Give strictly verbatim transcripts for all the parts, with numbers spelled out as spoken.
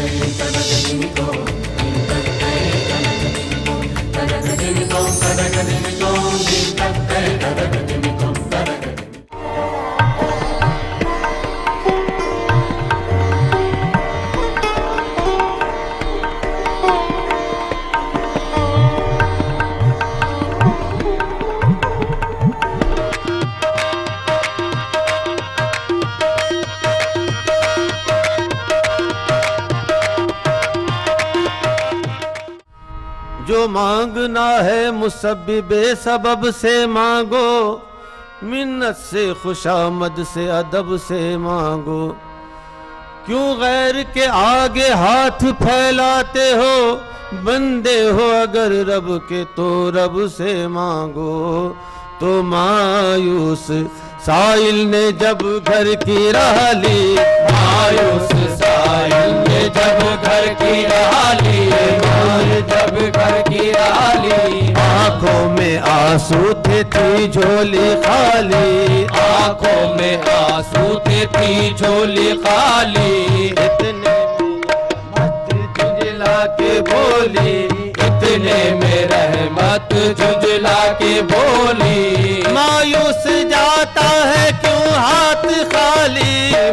जो मांगना है मुसब्बिबे सबब से मांगो, मिन्नत से खुशामद से अदब से मांगो। क्यों गैर के आगे हाथ फैलाते हो, बंदे हो अगर रब के तो रब से मांगो। तो मायूस साइल ने जब घर की राह ली, मायूस साइल ने जब घर की राह ली, जब घर की राह ली। आंखों में आंसू थे थी झोली खाली, आंखों में आंसू थे थी झोली खाली। इतने मत झुंझला के बोली, इतने में रहमत झुंझला के बोली। मायूस जाता है क्यों हाथ खाली,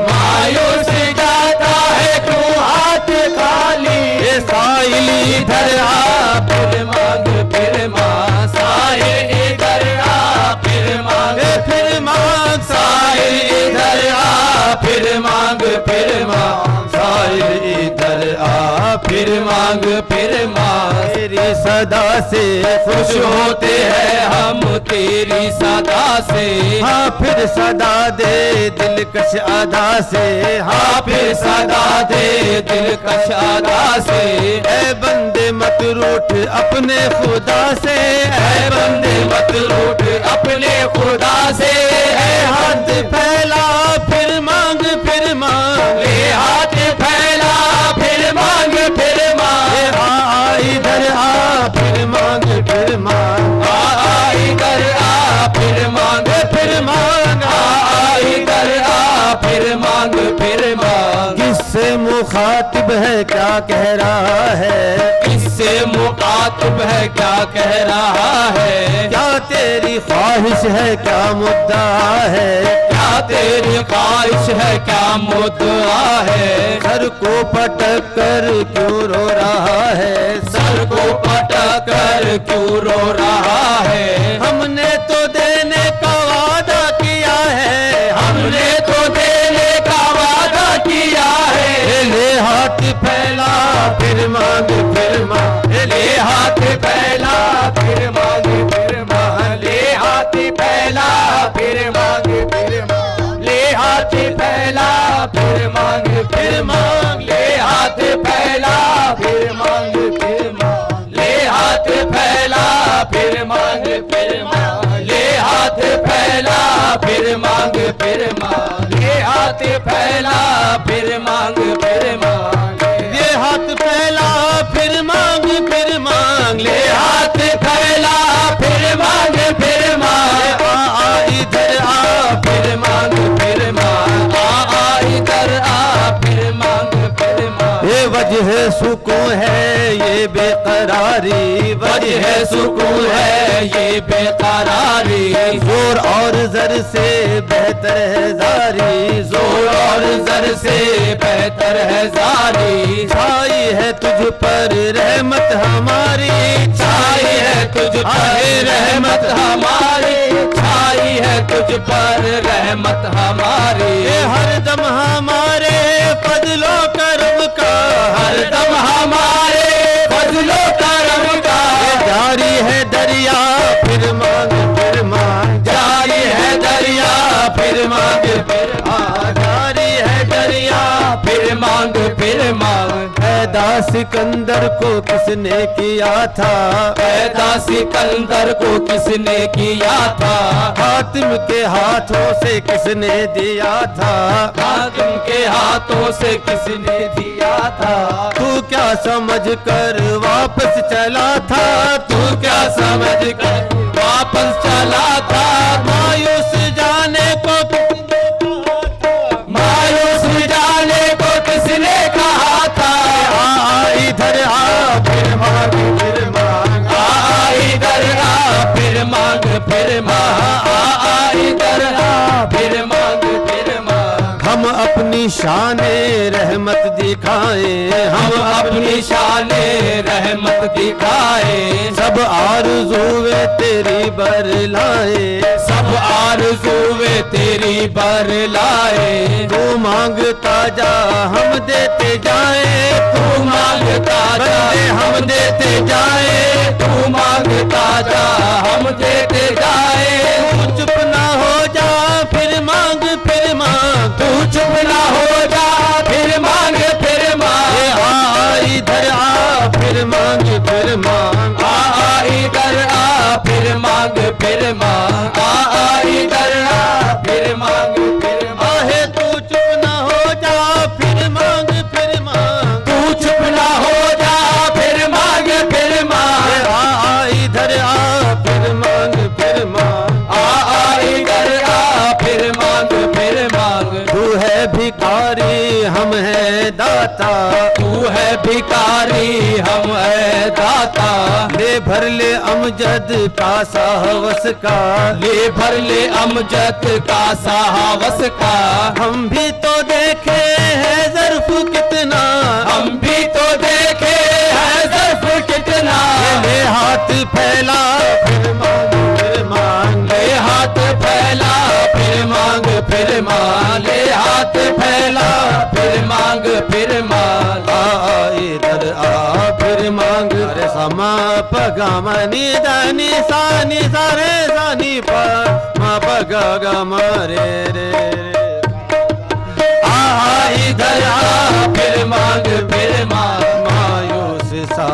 मायूस जाता है क्यों हाथ खाली। ये साइल इधर आ फिर मांग फिर मांग, साहिल इधर आ फिर मांग फिर मांग, साहिल इधर आ फिर मांग फिर मांग, साहिल इधर आ फिर मांग फिर मांग। तेरी सदा से खुश होते हैं हम तेरी सदा से, हाँ फिर सदा दे दिलकश अदा से, हाँ फिर सदा दे दिलकश अदा से। ऐ बंदे मत रूठ अपने खुदा से, ऐ बंदे मत रूठ अपने खुदा से। ऐ हाथ फैला फिर मांग फिर मांग, ले हाथ फैला फिर मांग फिर मांग। आ इधर आ फिर मांग फिर मांग, आ इधर आ फिर मांग फिर मांग, आ इधर आ फिर मांग फिर मांग। किससे मुखातिब है क्या कह रहा है, किससे मुखातिब है क्या कह रहा है। क्या तेरी ख्वाहिश है क्या मुद्दा है, क्या तेरी ख्वाहिश है क्या मुद्दा है। सर को पटक कर क्यों रो रहा है, सर को पटक कर क्यों रो रहा है। हमने तो देने का वादा किया है, हमने तो देने का वादा किया है। ले हाथ फैला फिर मांग फिर मांग, ले हाथ फैला फिर मांग फिर मांग। ले हाथ फैला फिर मांग फिर मांग। ले हाथ फैला फिर मांग फिर मांग। ले हाथ फैला फिर मांग फिर मांग। ले हाथ फैला फिर मांग फिर मांग। ले हाथ फैला फिर मांग फिर मांग। ले हाथ फैला फिर मांग फिर मांग। ये हाथ फैला फिर मांग फिर मांग, ले हाथ फैला फिर मांग फिर मांग। आ आ इधर आ फिर मांग फिर मांग। आ आ इधर आ फिर मांग फिर मांग। ये वजह सुकून है ये बेकरारी, वजह सुकून है ये बेकरारी। जोर और जर से बेहतर है जारी, जोर और जर से बेहतर है जारी। छाई है तुझ पर रहमत हमारी, छाई है तुझ पर रहमत हमारी। छाई है तुझ पर रहमत हमारी। ये हर दम हमारे फजलो करम का, हर दम हमारे फजलो करम का। जारी है दरिया फिर मांग फिर मांग, जारी है दरिया फिर मांग फिर मांग। जारी है दरिया फिर मांग फिर मांग। पैदा सिकंदर को किसने किया था, पैदा सिकंदर को किसने किया था। हातिम के हाथों से किसने दिया था, हातिम के हाथों से किसने दिया था। तू क्या समझ कर वापस चला था, तू क्या समझ कर वापस चला था। मायूस जाने को मायूस जाने को किसने कहा था। फिर मांग, आ आ इधर आ फिर मांग फिर मांग। हम अपनी शाने रहमत दिखाए, हम अपनी शाने रहमत दिखाए, सब आरज़ूए तेरी बरलाए, सब आरज़ूए तेरी बरलाए। तू मांगता जा हम देते जाए, तू मांगता जा हम देते जाए, तू मांगता जा हम देते जाए। तू चुप ना हो जा फिर मांग फिर मांग, तू चुप ना हो जा फिर मांग फिर मांग। आ इधर आ फिर मांग फिर मांग, आ आ इधर आ फिर मांग फिर मांग, आ आ इधर आ फिर मांग फिर मांग। आहे तू चुप ना हो जा फिर मांग फिर मांग, तू चुप ना हो जा फिर मांग फिर मांग। आ इधर आ फिर मांग फिर मांग, आ आ इधर आ फिर मांग फिर मांग। तू है भिखारी हम है दाता, तू है भिखारी हम है दाता। ले भर ले अमजद का साहवस का, ले भर ले अमजद का साहवस का। हम भी तो देखे है ज़र्फ कितना, हम भी तो देखे है ज़र्फ कितना। ले हाथ फैला फिर मांग फिर मांग, ले हाथ फैला फिर मांग फिर मांग, ले हाथ फैला फिर मांग फिर मांग। आ इधर आ फिर मांग। अरे समा पगा मनी दानी सानी सारे सानी प मा पगा गा मारे रे रे। आ इधर आ फिर मांग फिर मांग। मायूस सा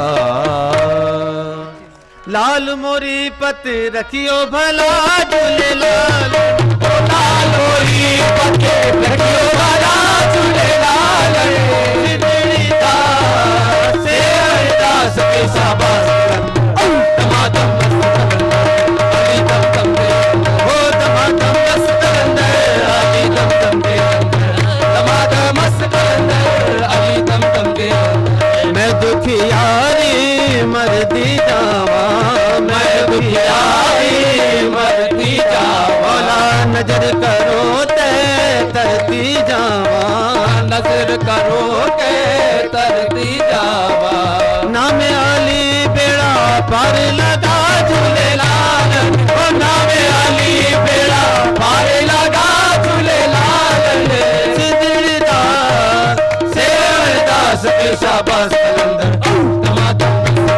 लाल मोरी पत रखियो भला झूले लाल, ओ लाल मोरी पत रखियो भला झूले लाल। सिद्धि दास से दास के शाबाश दमादम अली दम दम दे, हो दमादम मस्त अंदर अली दम दम दे, दमादम मस्त अंदर अली दम दम दे। मैं दुखियारी मरदी जावा, मैं दुखियारी मरती जावा। मौला नजर करो ते तरती जावा, नजर करो के तरती जावा। नाम अली बेड़ा पार लगा झूले लाल, ओ नामे अली बेड़ा पार लगा झूले लाल। सिद्धि दास शेर दास के शाबाश कलंदर दमादम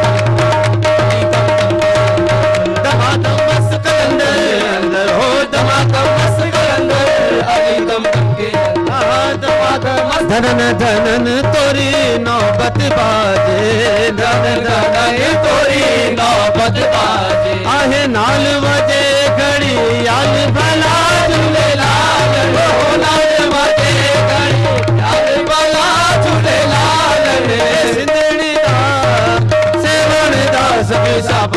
दमादम मस्त अंदर अंदर हो दमादम मस्त कलंदर अली दम दम के दमादम मस्त। धनन धनन तोरी नौबत बाजे, धनन धनन तोरी नौबत बाजे। आहे नाल बजे घड़ी याल भला झूले लाल हो नाल बजे घड़ी याल भला झूले लाल। सिंधड़ी दास सेवण दास के शाबाश।